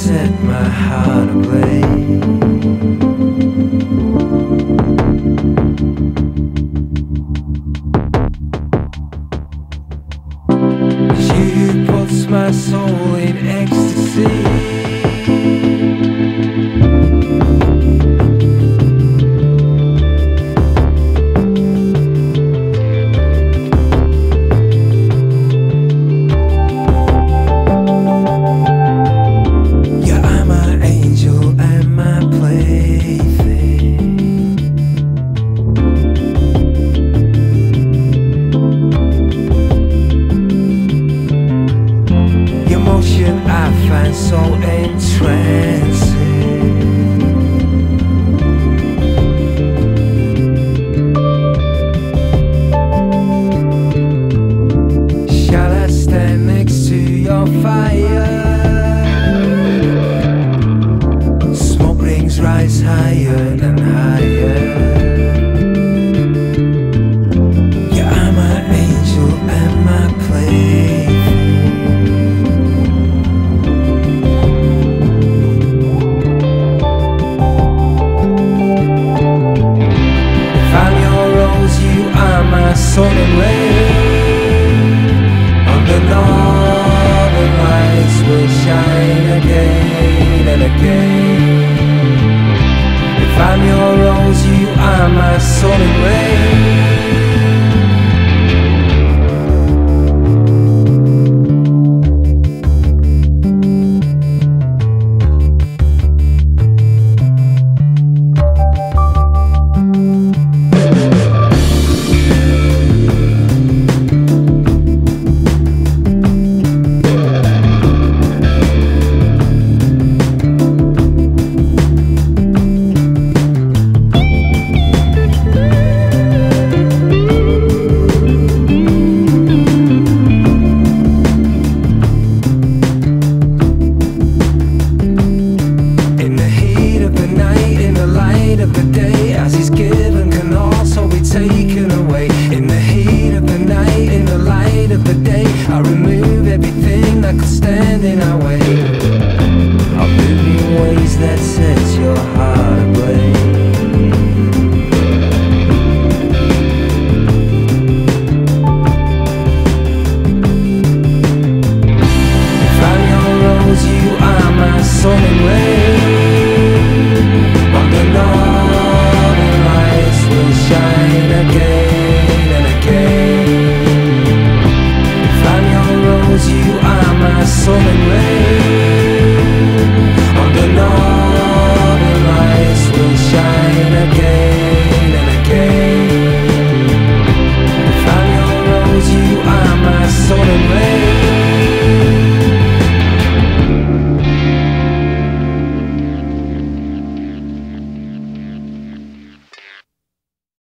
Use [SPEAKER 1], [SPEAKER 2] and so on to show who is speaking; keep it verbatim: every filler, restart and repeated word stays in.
[SPEAKER 1] set my heart ablaze. You puts my soul in ecstasy. So entrancing. Shall I stand next to your fire? Smoke rings rise higher and higher. Yeah, I'm an angel and my plaything. Sun and rain on the northern lights will shine again and again. If I'm your rose, you are my sun and rain. Taken away in the heat of the night, in the light of the day. I remove everything that could stand in our way.